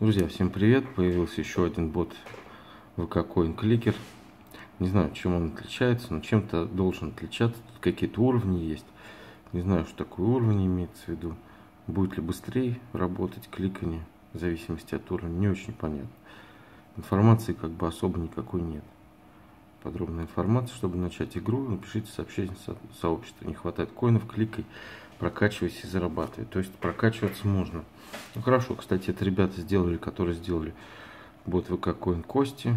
Друзья, всем привет! Появился еще один бот VK Coin Clicker. Не знаю, чем он отличается, но чем-то должен отличаться. Тут какие-то уровни есть. Не знаю, что такое уровень имеется в виду. Будет ли быстрее работать кликание, в зависимости от уровня, не очень понятно. Информации как бы особо никакой нет. Подробная информация, чтобы начать игру, напишите сообщение в сообщество. Не хватает коинов, кликай, прокачивайся и зарабатывай. То есть прокачиваться можно. Ну хорошо, кстати, это ребята сделали, которые сделали бот VK Coin Кости,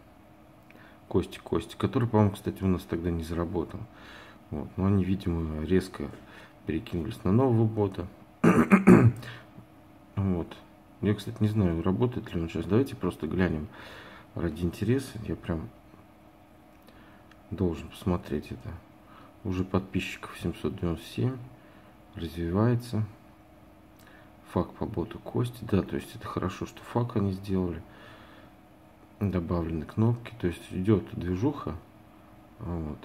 который, по-моему, кстати, у нас тогда не заработал. Вот. Но они, видимо, резко перекинулись на нового бота. Вот. Я, кстати, не знаю, работает ли он сейчас. Давайте просто глянем ради интереса. Я прям должен посмотреть это. Уже подписчиков 797. Развивается. Фак по боту Кости. Да, то есть это хорошо, что фак они сделали. Добавлены кнопки. То есть идет движуха. Вот.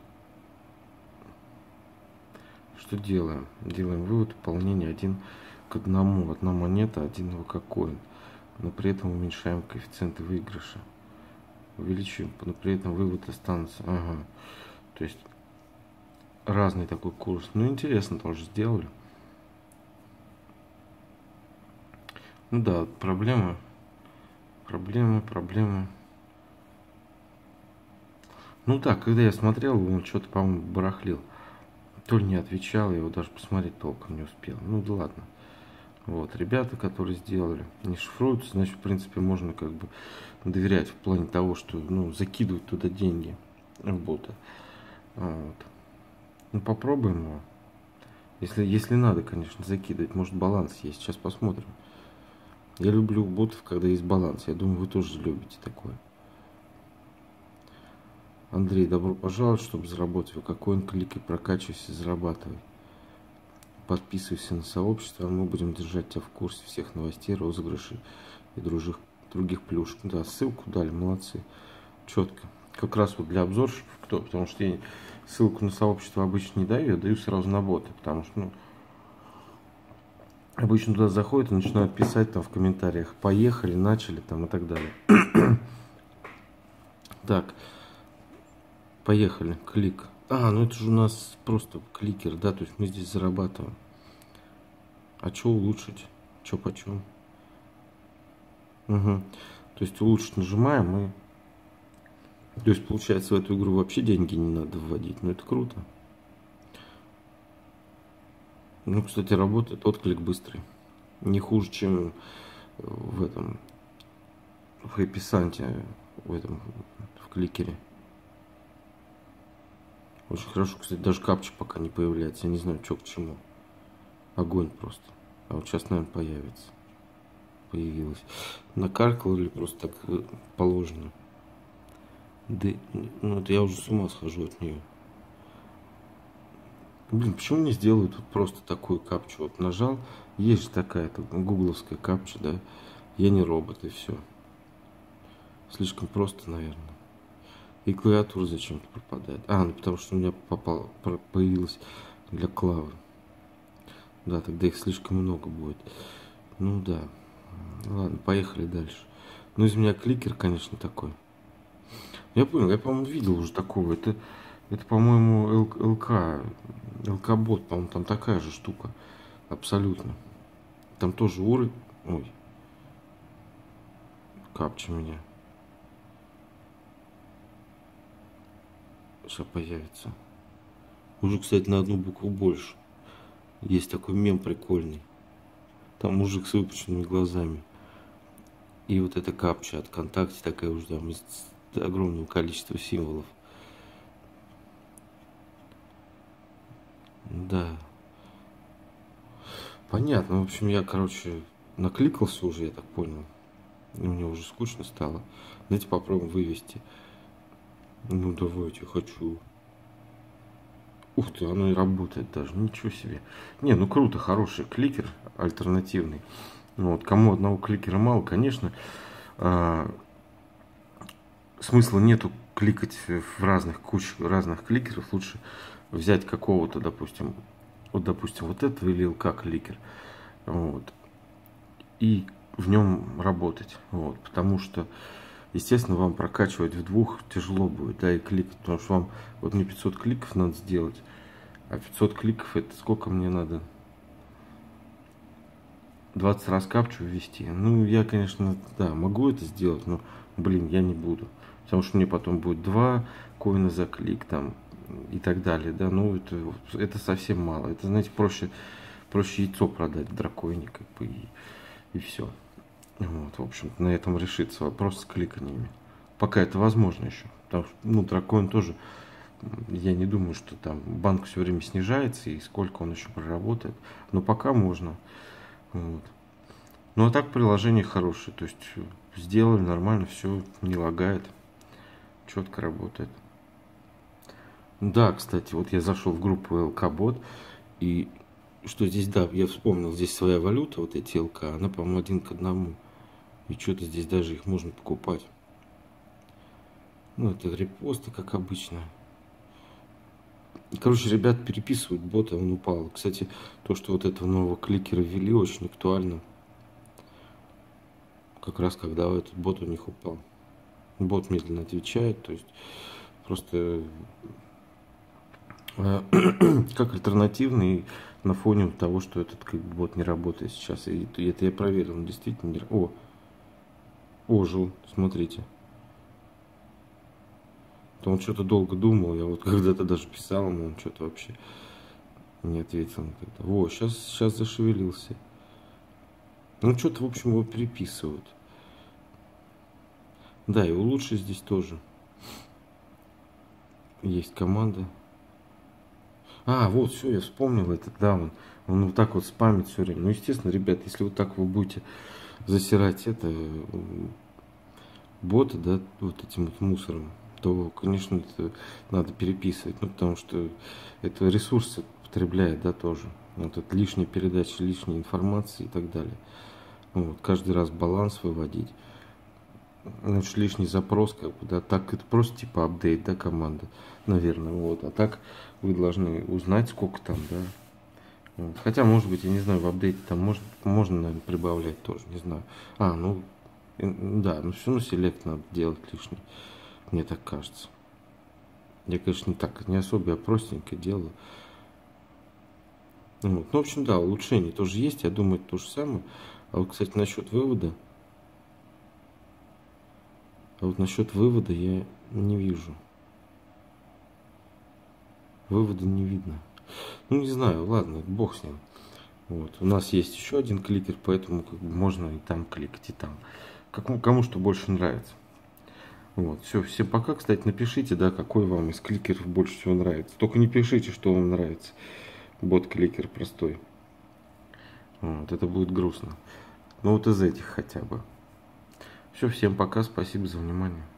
Что делаем? Делаем вывод выполнения 1:1. Одна монета, 1 VK Coin. Но при этом уменьшаем коэффициенты выигрыша. Увеличиваем, но при этом вывод останется. Ага. То есть разный такой курс. Ну, интересно тоже сделали. Ну да, проблема. Ну да, когда я смотрел, он что-то, по-моему, барахлил. То ли не отвечал, я его даже посмотреть толком не успел. Ну да ладно. Вот, ребята, которые сделали, не шифруются, значит, в принципе, можно как бы доверять в плане того, что, ну, закидывать туда деньги в бота. Вот. Ну, попробуем его. Если надо, конечно, закидывать. Может, баланс есть. Сейчас посмотрим. Я люблю ботов, когда есть баланс. Я думаю, вы тоже любите такое. Андрей, добро пожаловать, чтобы заработать. Вы какой-нибудь кликай, прокачивайся, зарабатывай. Подписывайся на сообщество, а мы будем держать тебя в курсе всех новостей, розыгрышей и других плюшек. Да, ссылку дали, молодцы. Четко. Как раз вот для обзорщиков, потому что я ссылку на сообщество обычно не даю, я даю сразу на боты, потому что, ну, обычно туда заходят и начинают писать там в комментариях: поехали, начали там и так далее. Так, поехали, клик. Ну это же у нас просто кликер, да, то есть мы здесь зарабатываем. А что улучшить? Что почем? Угу. То есть улучшить нажимаем и... То есть получается в эту игру вообще деньги не надо вводить. Ну это круто. Ну, кстати, работает, отклик быстрый. Не хуже, чем в этом, в хэппи-санте, в кликере. Очень хорошо, кстати, даже капча пока не появляется. Я не знаю, что к чему. Огонь просто. А вот сейчас, наверное, появится. Появилась. Накаркал или просто так положено? Да, ну это я уже с ума схожу от нее. Блин, почему не сделают вот просто такую капчу? Вот нажал, есть же такая гугловская капча, да? Я не робот, и все. Слишком просто, наверное. И клавиатура зачем-то пропадает. Ну потому что у меня появилась для клавы. Да, тогда их слишком много будет. Ну да. Ладно, поехали дальше. Ну, из меня кликер, конечно, такой. Я понял, я, по-моему, видел уже такого. Это по-моему, ЛК-бот, по-моему, там такая же штука. Абсолютно. Там тоже уровень. Ой. Капча меня. Сейчас появится. Уже, кстати, на одну букву больше. Есть такой мем прикольный. Там мужик с выпученными глазами. И вот эта капча от ВКонтакте такая уже там из огромного количества символов. Да. Понятно. В общем, я, короче, накликался уже, я так понял. И мне уже скучно стало. Давайте попробуем вывести. Ну, давайте, хочу. Ух ты, оно и работает даже. Ничего себе. Не, ну круто, хороший кликер, альтернативный. Вот, кому одного кликера мало, конечно, смысла нету кликать в кучу разных кликеров. Лучше взять какого-то, допустим, вот этого или ЛК кликер. Вот. И в нем работать. Вот, потому что, естественно, вам прокачивать в двух тяжело будет, да, и кликать, потому что вам, вот мне 500 кликов надо сделать, а 500 кликов это сколько мне надо? 20 раз капчу ввести. Ну, я, конечно, да, могу это сделать, но, блин, я не буду. Потому что мне потом будет 2 коина за клик там и так далее, да, ну, это совсем мало. Это, знаете, проще яйцо продать в драконе, как бы, и все. Вот, в общем, на этом решится вопрос с кликаниями. Пока это возможно еще. Потому что, ну, дракон тоже, я не думаю, что там банк все время снижается и сколько он еще проработает. Но пока можно. Вот. Ну, а так приложение хорошее. То есть сделали нормально, все не лагает. Четко работает. Да, кстати, вот я зашел в группу ЛК-бот. И что здесь, да, я вспомнил, здесь своя валюта, вот эти ЛК, она, по-моему, 1 к 1. И что-то здесь даже их можно покупать. Ну, это репосты, как обычно. Короче, ребят переписывают бота, он упал. Кстати, то, что вот этого нового кликера ввели, очень актуально. Как раз когда этот бот у них упал. Бот медленно отвечает, то есть просто как альтернативный на фоне того, что этот бот не работает сейчас. И это я проверил, он действительно не... О, ожил, смотрите. То он что-то долго думал, я вот когда-то даже писал ему, он что-то вообще не ответил на это. Во, сейчас зашевелился. Ну, что-то, в общем, его переписывают. Да, и улучшить здесь тоже. Есть команда. А, вот, все, я вспомнил это, да, он вот так вот спамит все время. Ну, естественно, ребят, если вот так вы будете засирать это бота, да, вот этим вот мусором, то, конечно, это надо переписывать, ну, потому что это ресурсы потребляет, да, тоже. Вот это лишняя передача лишней информации и так далее. Вот, каждый раз баланс выводить. Значит, лишний запрос, как бы, да, так это просто типа апдейт, да, команда, наверное, вот. А так вы должны узнать, сколько там, да. Вот. Хотя, может быть, я не знаю, в апдейте там можно, наверное, прибавлять тоже, не знаю. А, ну, да, но все равно селект надо делать лишний, мне так кажется. Я, конечно, не особо, я простенько делаю. Вот. Ну, в общем, да, улучшения тоже есть, я думаю, это то же самое. А вот, кстати, насчет вывода. А вот насчет вывода я не вижу. Вывода не видно. Ну, не знаю, ладно, бог с ним. Вот. У нас есть еще один кликер, поэтому как бы можно и там кликать, и там. Кому что больше нравится. Вот. Все, всем пока. Кстати, напишите, да, какой вам из кликеров больше всего нравится. Только не пишите, что вам нравится. Бот-кликер простой. Вот. Это будет грустно. Ну, вот из этих хотя бы. Все, всем пока. Спасибо за внимание.